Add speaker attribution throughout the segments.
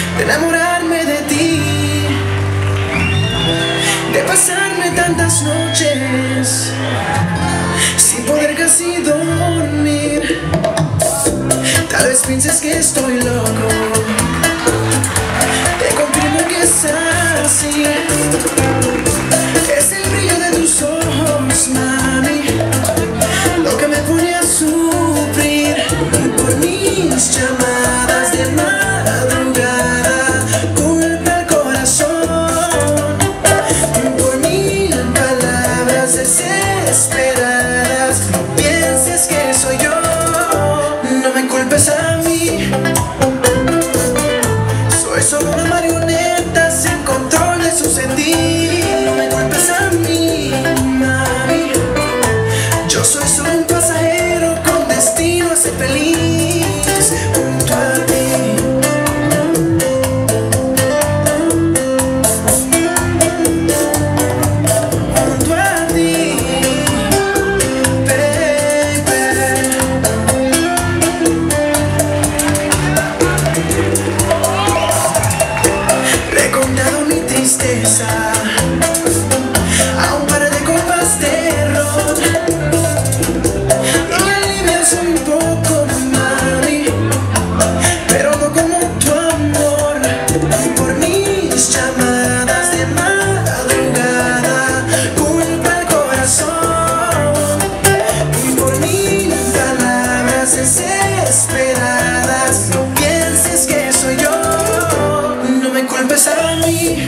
Speaker 1: de enamorarme de ti, de pasarme tantas noches sin poder casi dormir. Tal vez pienses que estoy loco, te confirmo que es así. Es el brillo de tus ojos, mami, lo que me pone a sufrir por mis llamadas de madrugada. Culpa el corazón por mil palabras desesperadas. No pienses que soy yo, no me culpes a mí. Soy solo una marioneta sin control de su sentir. No me culpes a mí, mami. Yo soy solo un pasajero con destino a ser feliz junto a ti. Junto a ti, baby. Le he contado mi tristeza a un par de copas de ron y me alivias un poco, mami, pero no como tu amor. Por mis llamadas de madrugada, culpa el corazón y por mil palabras desesperadas. No pienses que soy yo, no me culpes a mí.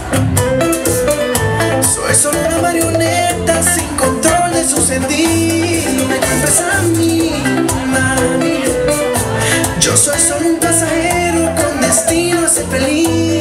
Speaker 1: Soy solo una marioneta sin control de su sentir. No me culpes a mí, mami. Yo soy solo un pasajero con destino a ser feliz.